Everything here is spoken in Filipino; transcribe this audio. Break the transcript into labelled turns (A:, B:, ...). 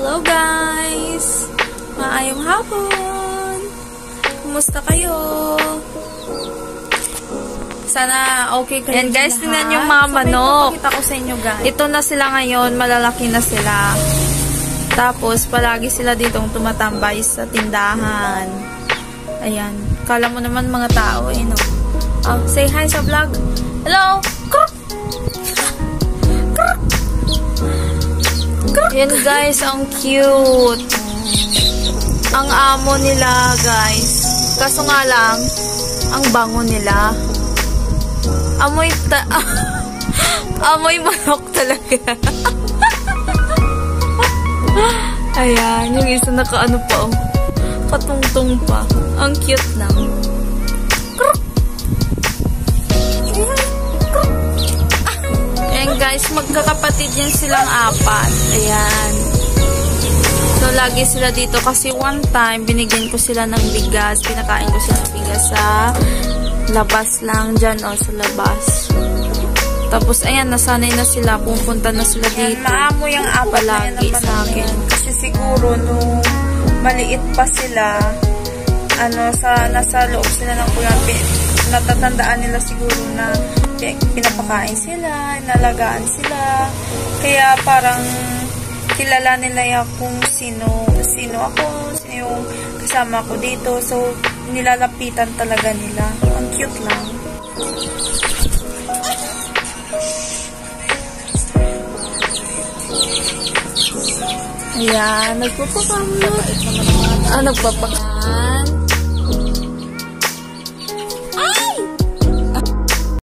A: Hello guys! Maayong hapon! Kumusta kayo? Sana okay kayo.
B: Yan guys, tingnan yung mga manok.
A: Ipapakita ko sa inyo guys.
B: Ito na sila ngayon, malalaki na sila. Tapos, palagi sila ditong tumatambay sa tindahan. Ayan. Kala mo naman mga tao, eh, no? Oh, say hi sa vlog. Hello! Yan guys, ang cute. Ang amo nila guys. Kaso nga lang, ang bango nila. Amoy manok talaga. Ayan, yung isa nakaano pa, oh. Katungtong pa. Ang cute lang. Ayan guys, magkakapatid yan silang apat. Ayan. So, lagi sila dito kasi one time, binigyan ko sila ng bigas. Pinakain ko sila ng bigas sa labas lang dyan, o sa labas. Tapos, ayan, nasanay na sila. Pupunta na sila dito.
A: Maamo yung apat
B: palagi
A: na
B: sa akin.
A: Kasi siguro, nung maliit pa sila, nasa loob sila ng kulampi. Natatandaan nila siguro na pinapakain sila, nalagaan sila. Kaya parang kilala nila kung sino ako, sino yung kasama ko dito. So, nilalapitan talaga nila. Ang cute lang.
B: Ayan, nagpapakamot. Nagpapakamot.